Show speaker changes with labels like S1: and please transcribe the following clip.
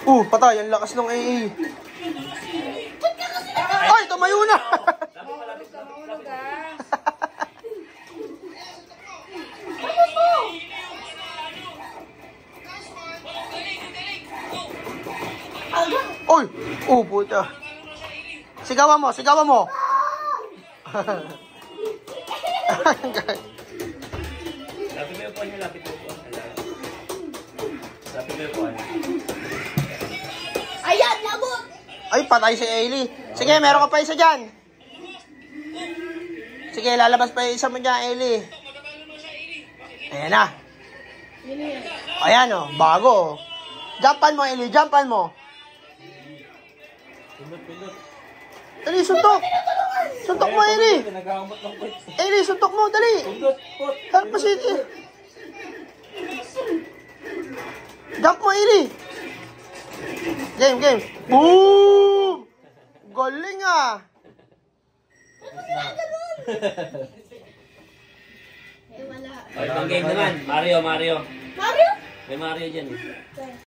S1: Patay. Ang lakas ng AA. Ay, tumayo na. Uy! Puta. Sigawan mo, sigawan mo.
S2: Lapit mo yung puwan niyo, lapit mo yung puwan. Lapit mo yung puwan.
S3: Ayan, labot!
S1: Ay, patay si Ailey. Sige, meron ka pa isa dyan. Sige, lalabas pa yung isa mo dyan, Ailey. Ayan na. Ayan o, bago. Jumpan mo, Ailey, jumpan mo. Dali, suntok. Suntok mo, Ailey. Ailey, suntok mo, dali. Help mo si Ailey. Jump mo, Ailey. Game. Boom! Galing ah.
S3: Eh, wala.
S2: Ang game naman. Mario.
S3: Mario?
S2: May Mario dyan eh.